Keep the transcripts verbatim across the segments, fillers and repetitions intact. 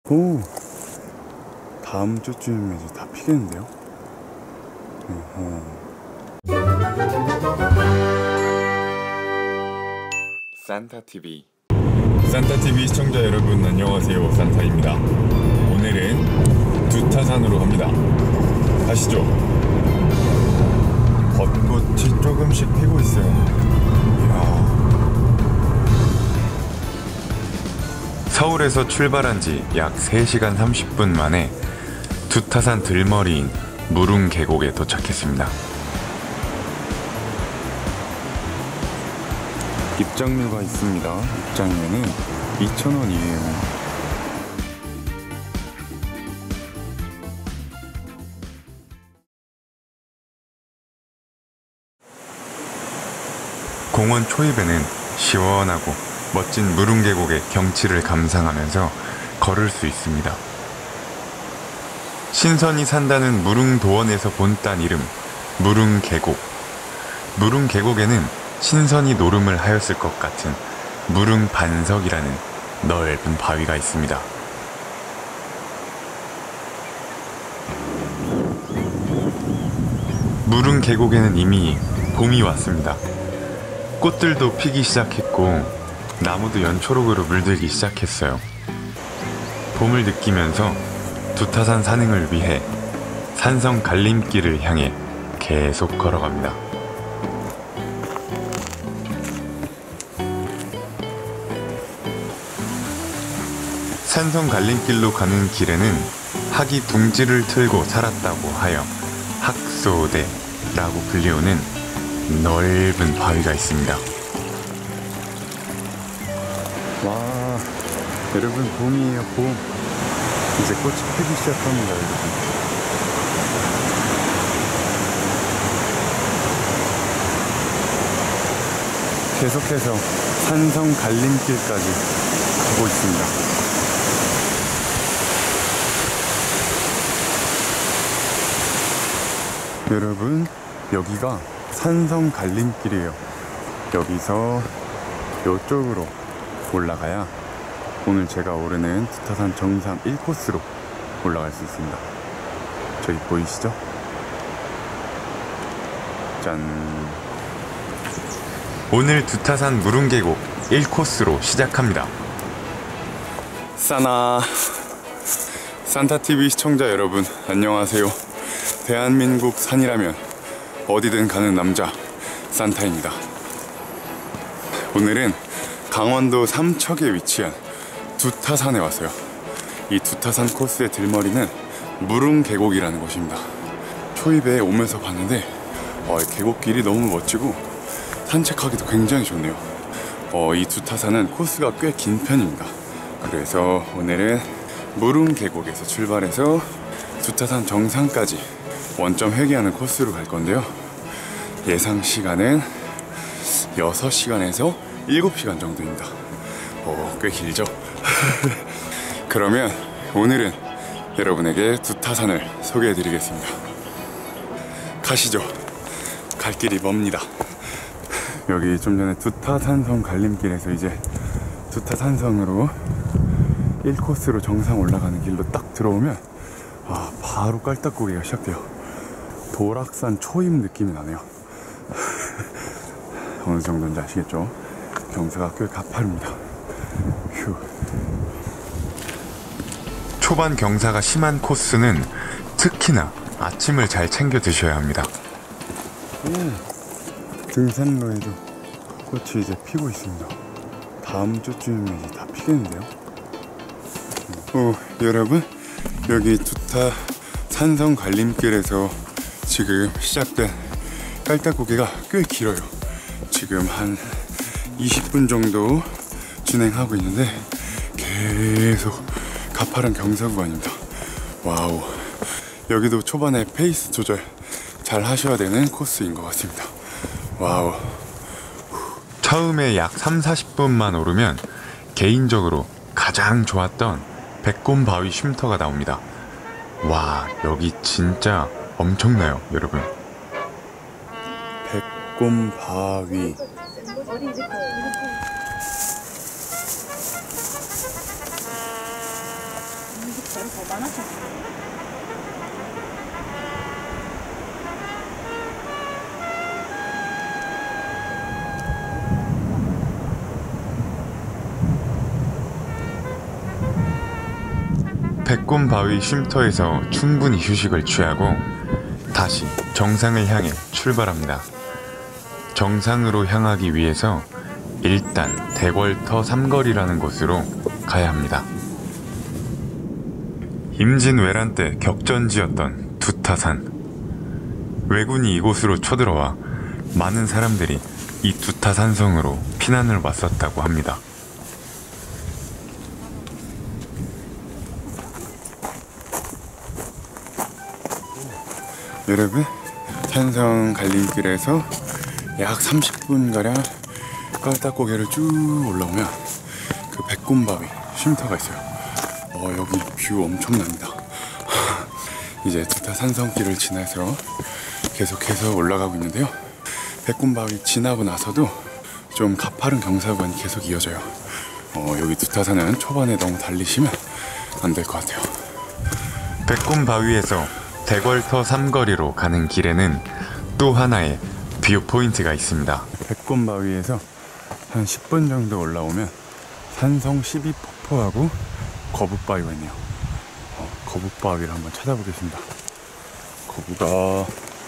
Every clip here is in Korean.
오, 다음 주쯤이면 이제 다 피겠는데요? 어허. 산타티비 산타티비 시청자 여러분 안녕하세요. 산타입니다. 오늘은 두타산으로 갑니다. 가시죠. 벚꽃이 조금씩 피고 있어요. 이야. 서울에서 출발한 지 약 세 시간 삼십 분 만에 두타산 들머리인 무릉 계곡에 도착했습니다. 입장료가 있습니다. 입장료는 이천 원이에요. 공원 초입에는 시원하고 멋진 무릉 계곡의 경치를 감상하면서 걸을 수 있습니다. 신선이 산다는 무릉 도원에서 본딴 이름 무릉 계곡. 무릉 계곡에는 신선이 노름을 하였을 것 같은 무릉 반석이라는 넓은 바위가 있습니다. 무릉 계곡에는 이미 봄이 왔습니다. 꽃들도 피기 시작했고 나무도 연초록으로 물들기 시작했어요. 봄을 느끼면서 두타산 산행을 위해 산성 갈림길을 향해 계속 걸어갑니다. 산성 갈림길로 가는 길에는 학이 둥지를 틀고 살았다고 하여 학소대라고 불리우는 넓은 바위가 있습니다. 와, 여러분 봄이에요. 봄. 이제 꽃이 피기 시작합니다. 여러분. 계속해서 산성 갈림길까지 가고 있습니다. 여러분, 여기가 산성 갈림길이에요. 여기서 이쪽으로 올라가야 오늘 제가 오르는 두타산 정상 일 코스로 올라갈 수 있습니다. 저기 보이시죠? 짠! 오늘 두타산 무릉 계곡 일 코스로 시작합니다. 사나 산타티비 시청자 여러분 안녕하세요. 대한민국 산이라면 어디든 가는 남자 산타입니다. 오늘은 강원도 삼척에 위치한 두타산에 왔어요. 이 두타산 코스의 들머리는 무릉 계곡이라는 곳입니다. 초입에 오면서 봤는데 어, 계곡길이 너무 멋지고 산책하기도 굉장히 좋네요. 어, 이 두타산은 코스가 꽤 긴 편입니다. 그래서 오늘은 무릉 계곡에서 출발해서 두타산 정상까지 원점 회귀하는 코스로 갈 건데요. 예상 시간은 여섯 시간에서 일곱 시간 정도입니다. 어, 꽤 길죠? 그러면 오늘은 여러분에게 두타산을 소개해 드리겠습니다. 가시죠. 갈 길이 멉니다. 여기 좀 전에 두타산성 갈림길에서 이제 두타산성으로 일 코스로 정상 올라가는 길로 딱 들어오면 아, 바로 깔딱고기가 시작돼요. 도락산 초입 느낌이 나네요. 어느 정도인지 아시겠죠? 경사가 꽤 가파릅니다. 휴. 초반 경사가 심한 코스는 특히나 아침을 잘 챙겨 드셔야 합니다. 음, 등산로에도 꽃이 이제 피고 있습니다. 다음 주쯤이면 이제 다 피겠는데요? 어, 여러분, 여기 두타 산성 갈림길에서 지금 시작된 깔딱고개가 꽤 길어요. 지금 한 이십 분 정도 진행하고 있는데 계속 가파른 경사 구간입니다. 와우, 여기도 초반에 페이스 조절 잘 하셔야 되는 코스인 것 같습니다. 와우. 처음에 약 삼, 사십 분만 오르면 개인적으로 가장 좋았던 백곰바위 쉼터가 나옵니다. 와, 여기 진짜 엄청나요, 여러분. 백곰바위. 여기 더 많았었어. 백곰바위 쉼터에서 충분히 휴식을 취하고 다시 정상을 향해 출발합니다. 정상으로 향하기 위해서 일단 대궐터 삼거리라는 곳으로 가야 합니다. 임진왜란 때 격전지였던 두타산. 왜군이 이곳으로 쳐들어와 많은 사람들이 이 두타산성으로 피난을 왔었다고 합니다. 여러분, 산성 갈림길에서 약 삼십 분가량 깔딱고개를 쭉 올라오면 그 백곰바위 쉼터가 있어요. 어, 여기 뷰 엄청납니다. 이제 두타 산성길을 지나서 계속해서 올라가고 있는데요. 백곰바위 지나고 나서도 좀 가파른 경사구간이 계속 이어져요. 어, 여기 두타산은 초반에 너무 달리시면 안 될 것 같아요. 백곰바위에서 대궐터 삼거리로 가는 길에는 또 하나의 뷰 포인트가 있습니다. 백곰바위에서 한 십 분 정도 올라오면 산성 십이 폭포하고 거북바위가 있네요. 어, 거북바위를 한번 찾아보겠습니다. 거북아.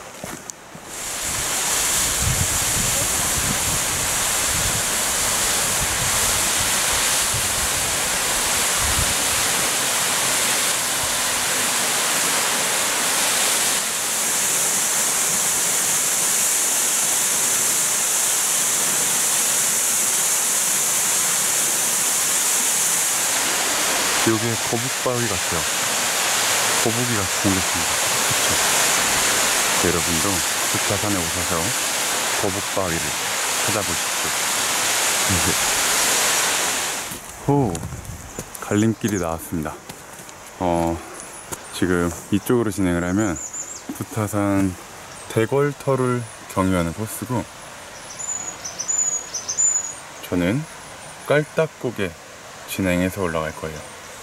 여기에 거북바위 같아요. 거북이가 생겼습니다. 그쵸? 여러분도 두타산에 오셔서 거북바위를 찾아보십시오. 호, 갈림길이 나왔습니다. 어, 지금 이쪽으로 진행을 하면 두타산 대궐터를 경유하는 코스고, 저는 깔딱고개 진행해서 올라갈 거예요.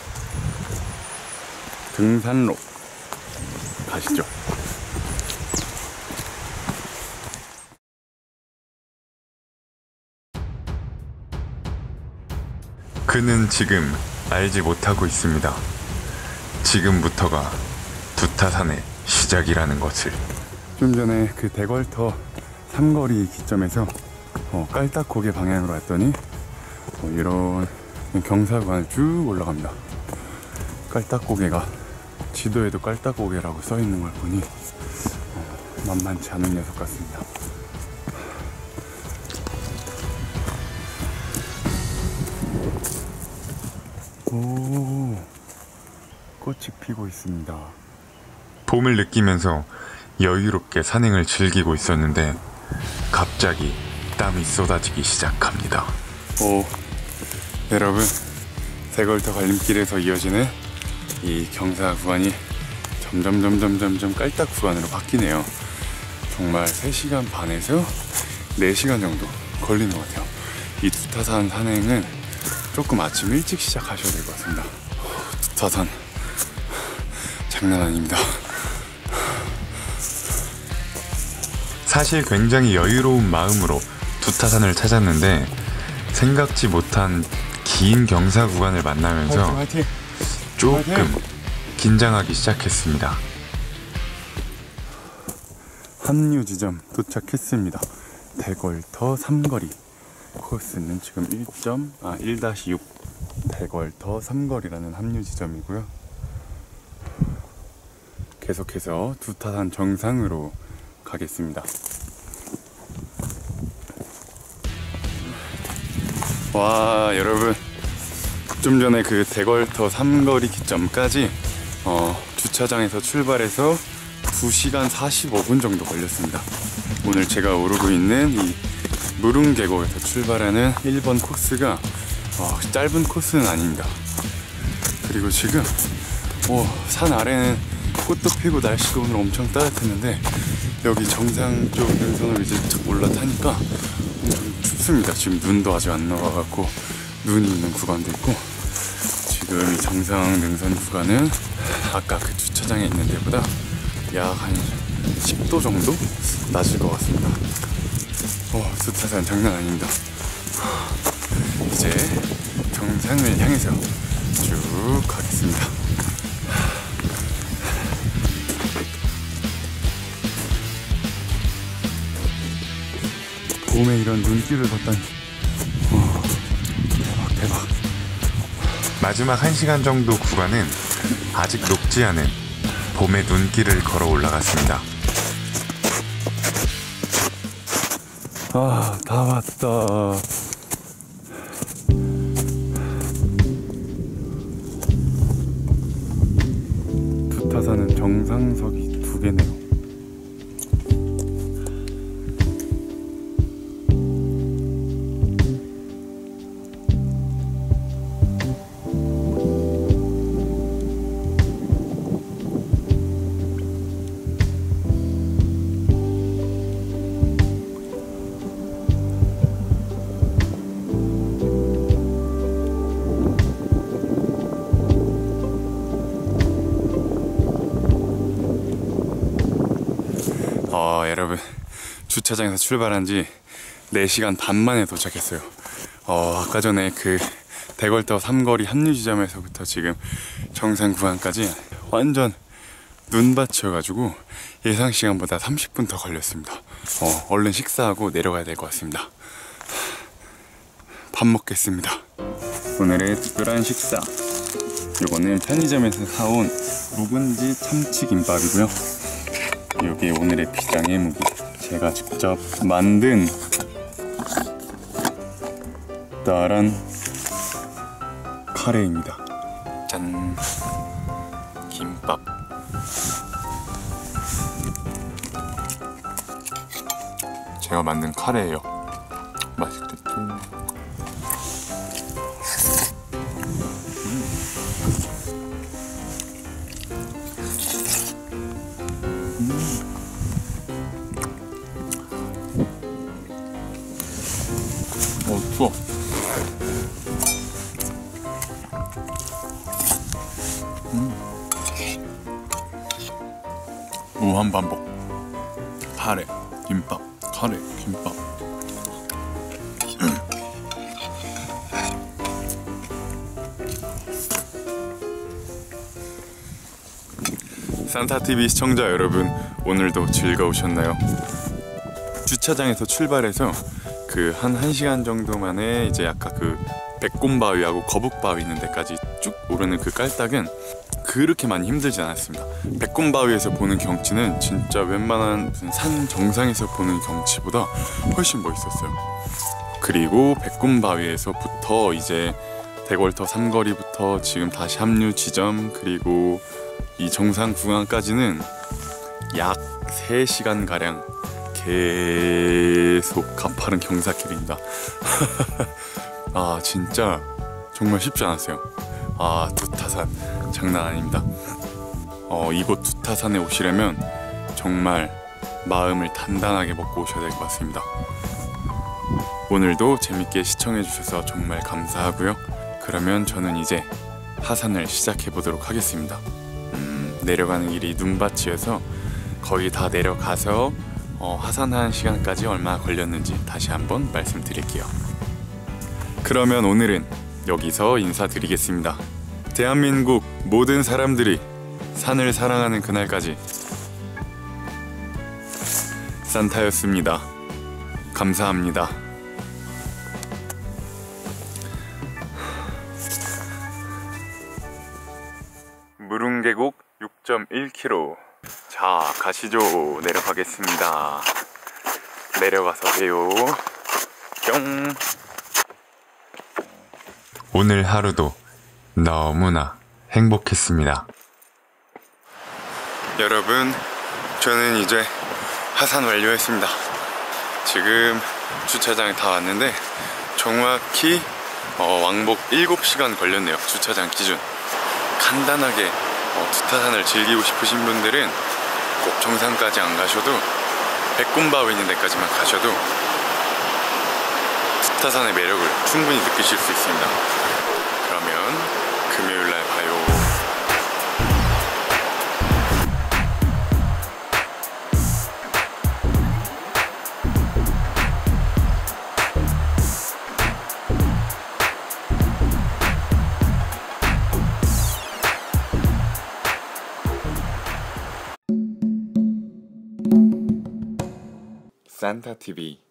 등산로 가시죠. 그는 지금 알지 못하고 있습니다. 지금부터가 두타산의 시작이라는 것을. 좀 전에 그 대궐터 삼거리 기점에서 어, 깔딱고개 방향으로 왔더니 어, 이런 경사구간을 쭉 올라갑니다. 깔딱고개가 지도에도 깔딱고개라고 써있는 걸 보니 어, 만만치 않은 녀석 같습니다. 오, 꽃이 피고 있습니다. 봄을 느끼면서 여유롭게 산행을 즐기고 있었는데 갑자기 땀이 쏟아지기 시작합니다. 오, 여러분, 대궐터 갈림길에서 이어지는 이 경사 구간이 점점 점점 점점 깔딱 구간으로 바뀌네요. 정말 세 시간 반에서 네 시간 정도 걸리는 것 같아요. 이 두타산 산행은 조금 아침 일찍 시작하셔야 될 것 같습니다. 두타산 장난 아닙니다. 사실 굉장히 여유로운 마음으로 두타산을 찾았는데 생각지 못한 긴 경사 구간을 만나면서 화이팅, 화이팅. 조금 화이팅. 긴장하기 시작했습니다. 합류 지점 도착했습니다. 대궐터 삼거리 코스는 지금 일 점, 아, 일 육 대궐터 삼거리라는 합류 지점이고요. 계속해서 두타산 정상으로 가겠습니다. 와, 여러분, 좀 전에 그 대궐터 삼거리 기점까지 어, 주차장에서 출발해서 두 시간 사십오 분 정도 걸렸습니다. 오늘 제가 오르고 있는 이 무릉계곡에서 출발하는 일 번 코스가 어, 짧은 코스는 아닙니다. 그리고 지금 어, 산 아래는 꽃도 피고 날씨가 오늘 엄청 따뜻했는데 여기 정상 쪽 능선을 이제 쭉 올라타니까 엄청 춥습니다. 지금 눈도 아직 안 나와갖고 눈이 있는 구간도 있고 지금 지금 이 정상 능선 구간은 아까 그 주차장에 있는 데보다 약 한 십 도 정도 낮을 것 같습니다. 어, 두타산 장난 아닙니다. 이제 정상을 향해서 쭉 가겠습니다. 봄에 이런 눈길을 걷다니. 와, 대박 대박. 마지막 한 시간 정도 구간은 아직 녹지 않은 봄의 눈길을 걸어 올라갔습니다. 아, 다 왔다. 두타산은 정상석이 두 개네요. 어, 여러분, 주차장에서 출발한 지 네 시간 반 만에 도착했어요. 어, 아까 전에 그 대걸터 삼거리 합류 지점에서부터 지금 정상 구간까지 완전 눈밭이어가지고 예상 시간보다 삼십 분 더 걸렸습니다. 어, 얼른 식사하고 내려가야 될 것 같습니다. 밥 먹겠습니다. 오늘의 특별한 식사, 요거는 편의점에서 사온 묵은지 참치김밥이고요. 여기 오늘의 비장의 무기, 제가 직접 만든 따란 카레입니다. 짠! 김밥. 제가 만든 카레예요. 맛있겠죠? 어, 추워. 음. 무한반복. 카레, 김밥, 카레, 김밥. 산타티비 시청자 여러분, 오늘도 즐거우셨나요? 주차장에서 출발해서 그 한 1시간 정도 만에 이제 아까 그 백곰바위하고 거북바위 있는 데까지 쭉 오르는 그 깔딱은 그렇게 많이 힘들지 않았습니다. 백곰바위에서 보는 경치는 진짜 웬만한 산 정상에서 보는 경치보다 훨씬 멋있었어요. 그리고 백곰바위에서부터 이제 대걸터 삼거리부터 지금 다시 합류 지점, 그리고 이 정상 구간까지는 약 세 시간 가량 계속 가파른 경사길입니다. 아, 진짜 정말 쉽지 않았어요. 아, 두타산 장난 아닙니다. 어, 이곳 두타산에 오시려면 정말 마음을 단단하게 먹고 오셔야 될 것 같습니다. 오늘도 재밌게 시청해 주셔서 정말 감사하고요. 그러면 저는 이제 하산을 시작해 보도록 하겠습니다. 음, 내려가는 길이 눈밭이어서 거의 다 내려가서 어, 하산하는 시간까지 얼마나 걸렸는지 다시 한번 말씀드릴게요. 그러면 오늘은 여기서 인사드리겠습니다. 대한민국 모든 사람들이 산을 사랑하는 그날까지 산타였습니다. 감사합니다. 무릉계곡 육 점 일 킬로미터. 자, 가시죠. 내려가겠습니다. 내려가서 봬요. 뿅. 오늘 하루도 너무나 행복했습니다. 여러분, 저는 이제 하산 완료했습니다. 지금 주차장에 다 왔는데 정확히 어, 왕복 일곱 시간 걸렸네요. 주차장 기준. 간단하게 어, 두타산을 즐기고 싶으신 분들은 꼭 정상까지 안 가셔도 백곰바위 있는 데까지만 가셔도 두타산의 매력을 충분히 느끼실 수 있습니다. 그러면 금요일날 봐요. 산타티비